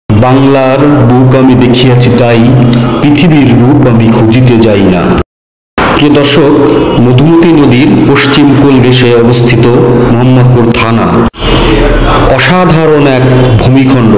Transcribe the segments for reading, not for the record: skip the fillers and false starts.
বাংলার বুক আমি দেখিয়াছি তাই, পৃথিবীর রূপ আমি খুঁজিতে যাই না। প্রিয় দর্শক, মধুমতি নদীর পশ্চিম কোল ঘেঁষে অবস্থিত মোহাম্মদপুর থানা অসাধারণ এক ভূমিখণ্ড।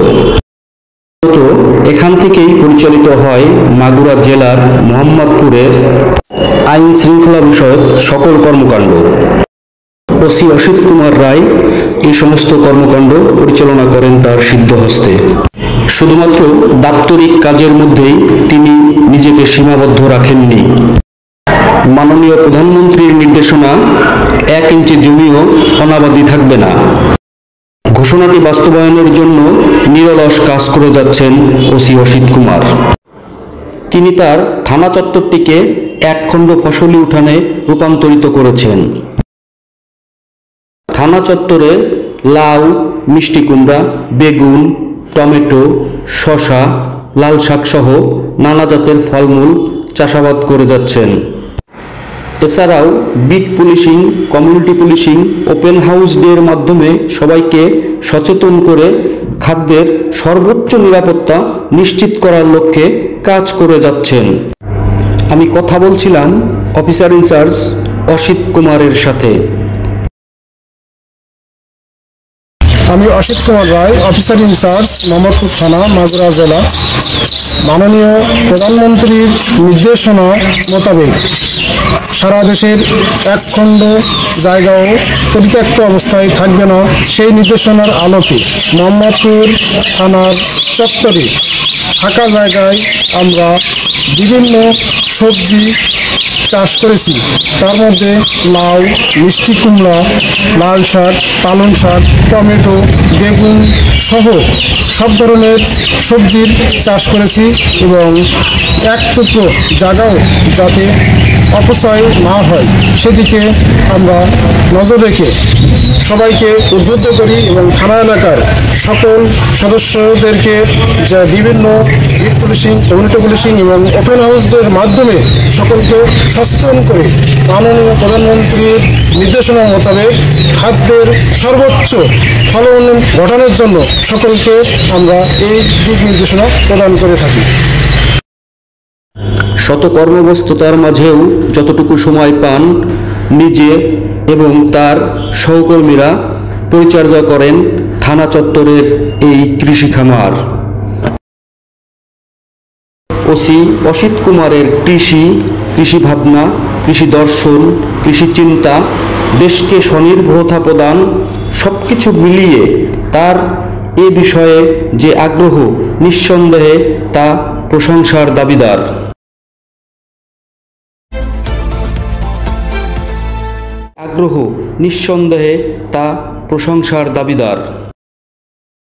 এখান থেকেই পরিচালিত হয় মাগুরা জেলার মোহাম্মদপুরের আইন শৃঙ্খলা বিষয়ক সকল কর্মকাণ্ড। ওসি অসিত কুমার রায় এই সমস্ত কর্মকাণ্ড পরিচালনা করেন তার সিদ্ধহস্তে। শুধুমাত্র দাপ্তরিক কাজের মধ্যেই তিনি নিজেকে সীমাবদ্ধ রাখেননি। মাননীয় প্রধানমন্ত্রীর নির্দেশনা 1 ইঞ্চি জমিও অনাবাদি থাকবে না, ঘোষণাটি বাস্তবায়নের জন্য নিরলস কাজ করে যাচ্ছেন ওসি অসিত কুমার। তিনি তার থানা চত্বরটিকে একখণ্ড ফসলি উঠানে রূপান্তরিত করেছেন। থানা চত্বরে লাউ, মিষ্টি কুমড়া, বেগুন, টমেটো, শসা, লাল শাক সহ নানা জাতের ফলমূল চাষাবাদ করে যাচ্ছেন। এছাড়াও beat policing, community policing, open house ডের মাধ্যমে সবাইকে সচেতন করে খাদ্যের সর্বোচ্চ নিরাপত্তা নিশ্চিত করার লক্ষ্যে কাজ করে যাচ্ছেন। আমি কথা বলছিলাম অফিসার ইনচার্জ অসিত কুমারের সাথে। আমি অসিত কুমার রায়, অফিসার ইনচার্জ মোহাম্মদপুর থানা, মাগুরা জেলা। মাননীয় প্রধানমন্ত্রীর নির্দেশনা মোতাবেক সারা দেশের একখণ্ড জায়গাও পরিত্যক্ত অবস্থায় থাকবে না, সেই নির্দেশনার আলোকে মোহাম্মদপুর থানার চত্বরে ফাঁকা জায়গায় আমরা বিভিন্ন সবজি চাষ করেছি। তার মধ্যে লাউ, মিষ্টি কুমড়া, লাল শাক, পালং শাক, টমেটো, বেগুন সহ সব ধরনের সবজির চাষ করেছি এবং এক টুকরো জায়গাও যাতে অপচয় না হয় সেদিকে আমরা নজর রেখে সবাইকে উদ্বুদ্ধ করি এবং থানা এলাকার সকল সদস্যদেরকে যা বিভিন্ন বিট পুলিশিং, কমিউনিটি পুলিশিং এবং ওপেন হাউসদের মাধ্যমে সকলকে সচেতন করে মাননীয় প্রধানমন্ত্রীর নির্দেশনা মোতাবেক খাদ্যের সর্বোচ্চ ফলন ঘটানোর জন্য সকলকে আমরা এই দিক নির্দেশনা প্রদান করে থাকি। শত কর্মব্যস্ততার মাঝেও যতটুকু সময় পান, নিজে এবং তার সহকর্মীরা পরিচর্যা করেন থানা চত্বরের এই কৃষি খামার। ওসি অসিত কুমারের কৃষি ভাবনা, কৃষি দর্শন, কৃষি চিন্তা, দেশকে স্বনির্ভরতা প্রদান সবকিছু মিলিয়ে তার এ বিষয়ে যে আগ্রহ, নিঃসন্দেহে তা প্রশংসার দাবিদার। নিঃসন্দেহে তা প্রশংসার দাবিদার।